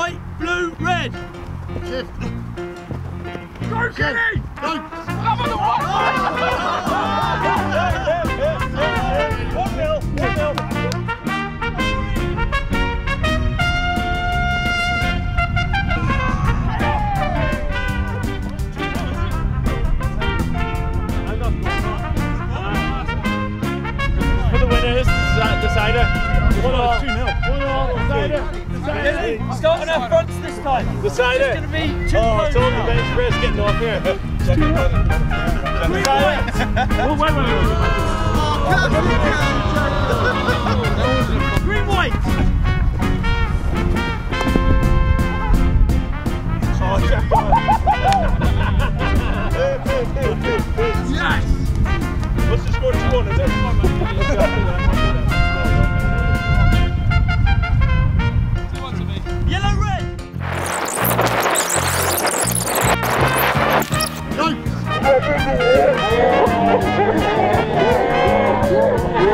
white, blue, red. Go, Kenny! Go! I'm on the white! 1-0, 1-0. For the winners, decider. 1-2-0. 1-2, decider. Start on our fronts this time. Decider. It's going to be 2 Oh, it's all the bench press getting off here. Green white. Yes. What's the score? 2-1, is it? Yellow, red. Go.